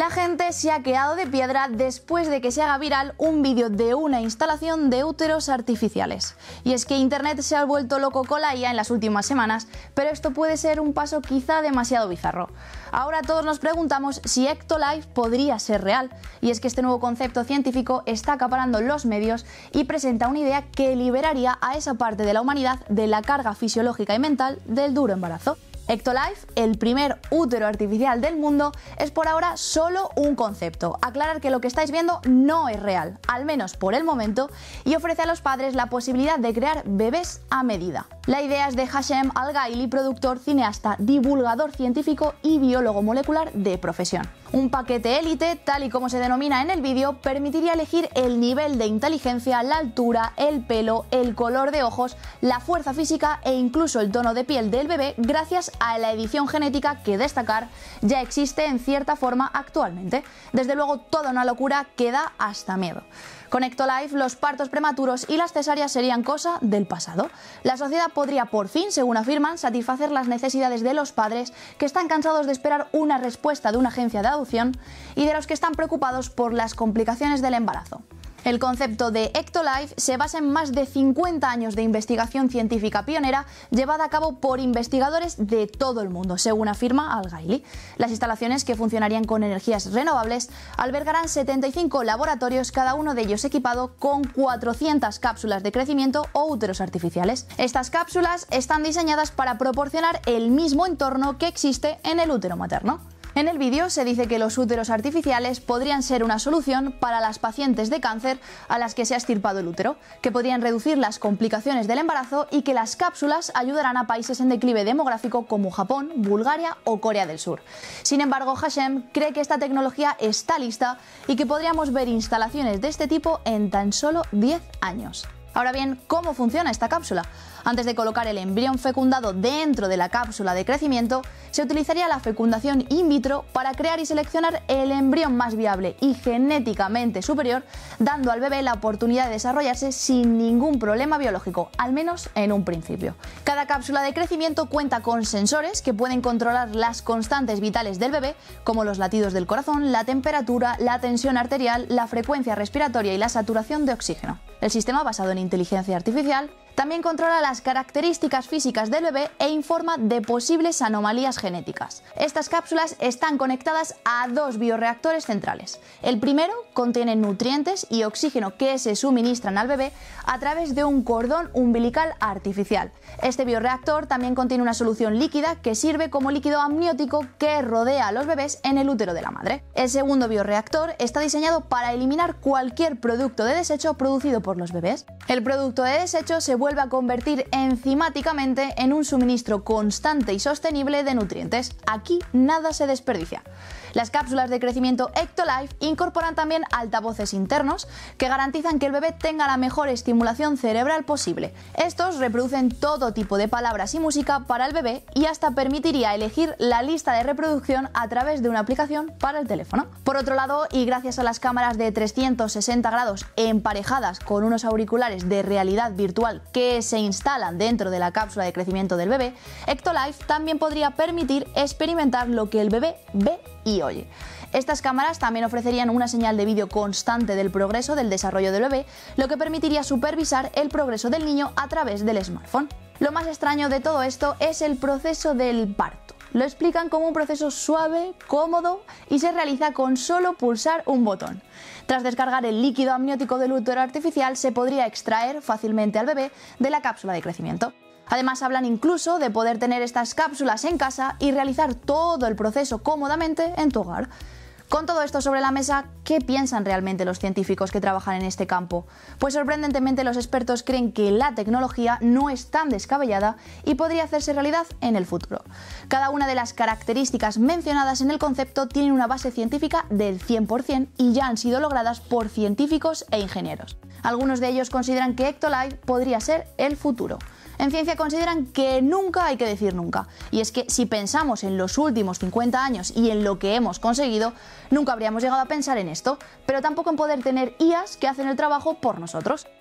La gente se ha quedado de piedra después de que se haga viral un vídeo de una instalación de úteros artificiales. Y es que Internet se ha vuelto loco con la IA en las últimas semanas, pero esto puede ser un paso quizá demasiado bizarro. Ahora todos nos preguntamos si Ectolife podría ser real, y es que este nuevo concepto científico está acaparando los medios y presenta una idea que liberaría a esa parte de la humanidad de la carga fisiológica y mental del duro embarazo. Ectolife, el primer útero artificial del mundo, es por ahora solo un concepto. Aclarar que lo que estáis viendo no es real, al menos por el momento, y ofrece a los padres la posibilidad de crear bebés a medida. La idea es de Hashem Al-Ghaili, productor, cineasta, divulgador científico y biólogo molecular de profesión. Un paquete élite, tal y como se denomina en el vídeo, permitiría elegir el nivel de inteligencia, la altura, el pelo, el color de ojos, la fuerza física e incluso el tono de piel del bebé gracias a la edición genética que, destacar, ya existe en cierta forma actualmente. Desde luego, toda una locura que da hasta miedo. Con Ectolife, los partos prematuros y las cesáreas serían cosa del pasado. La sociedad podría por fin, según afirman, satisfacer las necesidades de los padres que están cansados de esperar una respuesta de una agencia de adopción y de los que están preocupados por las complicaciones del embarazo. El concepto de Ectolife se basa en más de 50 años de investigación científica pionera llevada a cabo por investigadores de todo el mundo, según afirma Al-Ghaili. Las instalaciones, que funcionarían con energías renovables, albergarán 75 laboratorios, cada uno de ellos equipado con 400 cápsulas de crecimiento o úteros artificiales. Estas cápsulas están diseñadas para proporcionar el mismo entorno que existe en el útero materno. En el vídeo se dice que los úteros artificiales podrían ser una solución para las pacientes de cáncer a las que se ha extirpado el útero, que podrían reducir las complicaciones del embarazo y que las cápsulas ayudarán a países en declive demográfico como Japón, Bulgaria o Corea del Sur. Sin embargo, Hashem cree que esta tecnología está lista y que podríamos ver instalaciones de este tipo en tan solo 10 años. Ahora bien, ¿cómo funciona esta cápsula? Antes de colocar el embrión fecundado dentro de la cápsula de crecimiento, se utilizaría la fecundación in vitro para crear y seleccionar el embrión más viable y genéticamente superior, dando al bebé la oportunidad de desarrollarse sin ningún problema biológico, al menos en un principio. Cada cápsula de crecimiento cuenta con sensores que pueden controlar las constantes vitales del bebé, como los latidos del corazón, la temperatura, la tensión arterial, la frecuencia respiratoria y la saturación de oxígeno. El sistema, basado en inteligencia artificial, también controla las características físicas del bebé e informa de posibles anomalías genéticas. Estas cápsulas están conectadas a dos bioreactores centrales. El primero contiene nutrientes y oxígeno que se suministran al bebé a través de un cordón umbilical artificial. Este bioreactor también contiene una solución líquida que sirve como líquido amniótico que rodea a los bebés en el útero de la madre. El segundo bioreactor está diseñado para eliminar cualquier producto de desecho producido por los bebés. El producto de desecho se vuelve a convertir enzimáticamente en un suministro constante y sostenible de nutrientes. Aquí nada se desperdicia. Las cápsulas de crecimiento Ectolife incorporan también altavoces internos que garantizan que el bebé tenga la mejor estimulación cerebral posible. Estos reproducen todo tipo de palabras y música para el bebé y hasta permitiría elegir la lista de reproducción a través de una aplicación para el teléfono. Por otro lado, y gracias a las cámaras de 360 grados emparejadas con unos auriculares de realidad virtual que se instalan dentro de la cápsula de crecimiento del bebé, Ectolife también podría permitir experimentar lo que el bebé ve y oye. Estas cámaras también ofrecerían una señal de vídeo constante del progreso del desarrollo del bebé, lo que permitiría supervisar el progreso del niño a través del smartphone. Lo más extraño de todo esto es el proceso del parto. Lo explican como un proceso suave, cómodo y se realiza con solo pulsar un botón. Tras descargar el líquido amniótico del útero artificial, se podría extraer fácilmente al bebé de la cápsula de crecimiento. Además, hablan incluso de poder tener estas cápsulas en casa y realizar todo el proceso cómodamente en tu hogar. Con todo esto sobre la mesa, ¿qué piensan realmente los científicos que trabajan en este campo? Pues sorprendentemente los expertos creen que la tecnología no es tan descabellada y podría hacerse realidad en el futuro. Cada una de las características mencionadas en el concepto tiene una base científica del 100% y ya han sido logradas por científicos e ingenieros. Algunos de ellos consideran que Ectolife podría ser el futuro. En ciencia consideran que nunca hay que decir nunca, y es que si pensamos en los últimos 50 años y en lo que hemos conseguido, nunca habríamos llegado a pensar en esto, pero tampoco en poder tener IAs que hacen el trabajo por nosotros.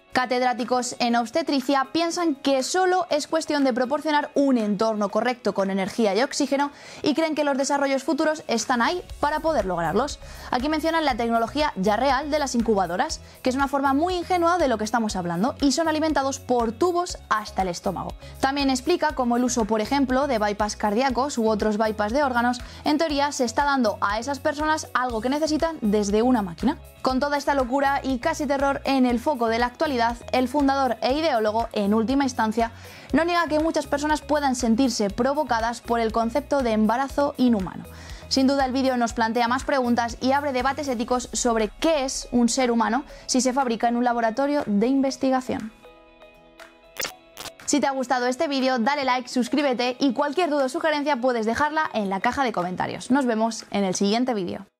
Catedráticos en obstetricia piensan que solo es cuestión de proporcionar un entorno correcto con energía y oxígeno y creen que los desarrollos futuros están ahí para poder lograrlos. Aquí mencionan la tecnología ya real de las incubadoras, que es una forma muy ingenua de lo que estamos hablando, y son alimentados por tubos hasta el estómago. También explica cómo el uso, por ejemplo, de bypass cardíacos u otros bypass de órganos, en teoría se está dando a esas personas algo que necesitan desde una máquina. Con toda esta locura y casi terror en el foco de la actualidad, el fundador e ideólogo, en última instancia, no niega que muchas personas puedan sentirse provocadas por el concepto de embarazo inhumano. Sin duda el vídeo nos plantea más preguntas y abre debates éticos sobre qué es un ser humano si se fabrica en un laboratorio de investigación. Si te ha gustado este vídeo, dale like, suscríbete y cualquier duda o sugerencia puedes dejarla en la caja de comentarios. Nos vemos en el siguiente vídeo.